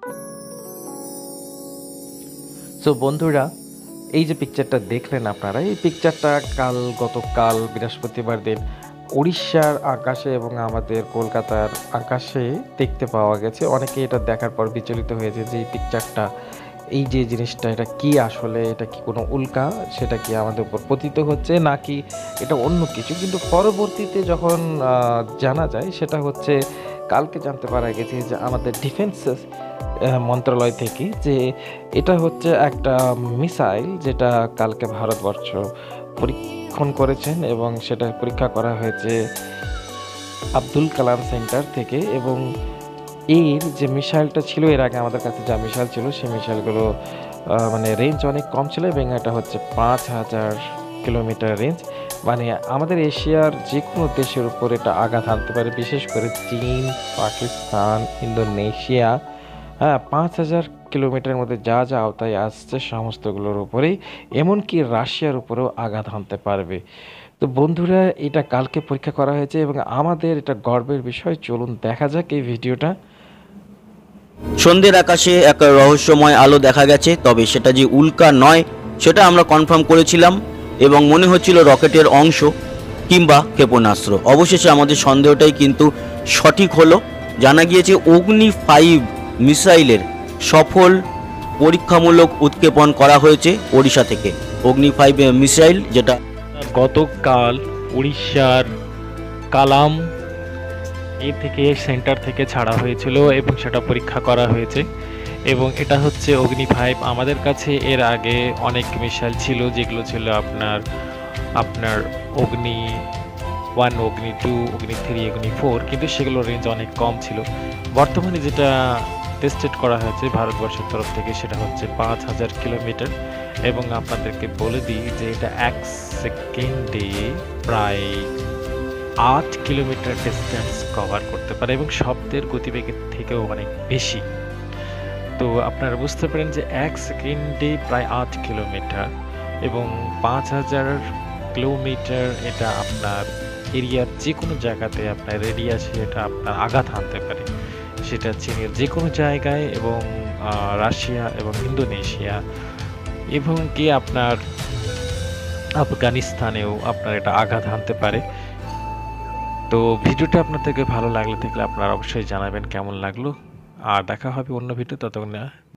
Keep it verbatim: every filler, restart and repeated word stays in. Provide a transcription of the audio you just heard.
So বন্ধুরা, এই যে পিকচারটা দেখলেন আপনারা, এই পিকচারটা কাল গতকাল বৃহস্পতিবার দিন উড়িষ্যার আকাশে এবং আমাদের কলকাতার আকাশে দেখতে পাওয়া গেছে। অনেকে এটা দেখার পর বিচলিত হয়েছে যে এই পিকচারটা, এই যে জিনিসটা, এটা কি আসলে, এটা কি কোনো উল্কা, সেটা কি আমাদের উপর পতিত হচ্ছে নাকি এটা অন্য কিছু। কিন্তু পরবর্তীতে যখন জানা যায়, সেটা হচ্ছে কালকে জানতে পারা গেছে যে আমাদের ডিফেন্স মন্ত্রণালয় থেকে, যে এটা হচ্ছে একটা মিসাইল যেটা কালকে ভারতবর্ষ পরীক্ষণ করেছেন এবং সেটা পরীক্ষা করা হয়েছে আব্দুল কালাম সেন্টার থেকে। এবং এর যে মিসাইলটা ছিল, এর আগে আমাদের কাছে যা মিসাইল ছিল সেই মিসাইলগুলো মানে রেঞ্জ অনেক কম ছিল এবং এটা হচ্ছে পাঁচ হাজার কিলোমিটার রেঞ্জ। মানে আমাদের এশিয়ার যে কোনো দেশের উপর এটা আঘাত হানতে পারে, বিশেষ করে চীন, পাকিস্তান, ইন্দোনেশিয়া। হ্যাঁ, পাঁচ হাজার কিলোমিটারের মধ্যে যা যা আওতায় আসছে সমস্তগুলোর উপরেই, এমনকি রাশিয়ার উপরেও আঘাত হানতে পারবে। তো বন্ধুরা, এটা কালকে পরীক্ষা করা হয়েছে এবং আমাদের এটা গর্বের বিষয়। চলুন দেখা যাক এই ভিডিওটা। সন্ধ্যের আকাশে এক রহস্যময় আলো দেখা গেছে, তবে সেটা যে উল্কা নয় সেটা আমরা কনফার্ম করেছিলাম এবং মনে হচ্ছিল রকেটের অংশ কিংবা ক্ষেপণাস্ত্র। অবশেষে আমাদের সন্দেহটাই কিন্তু সঠিক হলো। জানা গিয়েছে অগ্নি ফাইভ মিসাইলের সফল পরীক্ষামূলক উৎক্ষেপণ করা হয়েছে ওড়িশা থেকে। অগ্নি ফাইভ মিসাইল যেটা গতকাল উড়িষ্যার কালাম এ থেকে সেন্টার থেকে ছাড়া হয়েছিল এবং সেটা পরীক্ষা করা হয়েছে এবং এটা হচ্ছে অগ্নি ফাইভ। আমাদের কাছে এর আগে অনেক মিসাইল ছিল, যেগুলো ছিল আপনার আপনার অগ্নি ওয়ান, অগ্নি টু, অগ্নি থ্রি, অগ্নি ফোর, কিন্তু সেগুলোর রেঞ্জ অনেক কম ছিল। বর্তমানে যেটা টেস্টেড করা হয়েছে ভারতবর্ষের তরফ থেকে সেটা হচ্ছে পাঁচ হাজার কিলোমিটার এবং আপনাদেরকে বলে দিই যে এটা এক সেকেন্ডে প্রায় আট কিলোমিটার ডিস্টেন্স কভার করতে পারে এবং শব্দের গতিবেগের থেকেও অনেক বেশি। তো আপনারা বুঝতে পারেন যে এক সেকেন্ডে প্রায় আট কিলোমিটার এবং পাঁচ হাজার কিলোমিটার, এটা আপনার এরিয়ার যে কোনো জায়গাতে আপনার রেডিয়াসে এটা আপনার আঘাত হানতে পারে, সেটা চীনের যে কোনো জায়গায় এবং রাশিয়া এবং ইন্দোনেশিয়া এবং কি আপনার আফগানিস্তানেও আপনার এটা আঘাত হানতে পারে। তো ভিডিওটা আপনাদেরকে ভালো লাগলে থাকলে আপনারা অবশ্যই জানাবেন কেমন লাগলো, আর দেখা হবে অন্য ভিডিও। ততক্ষণ